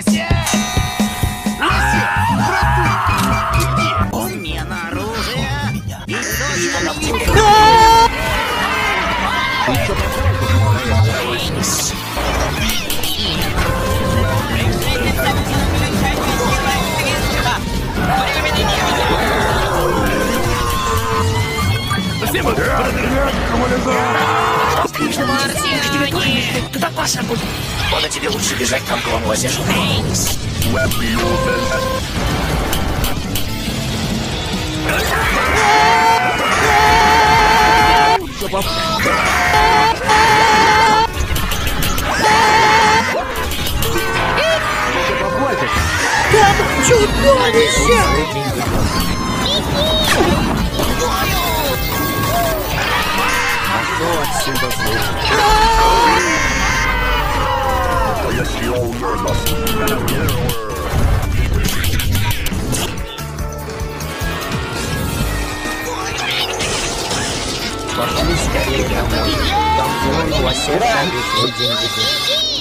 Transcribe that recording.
Смена оружия. Туда Паша будет. Ладно, тебе лучше бежать, там клон лосяша. Там чудовище! Пошли скорее домой. Там клон лосяша везет деньги.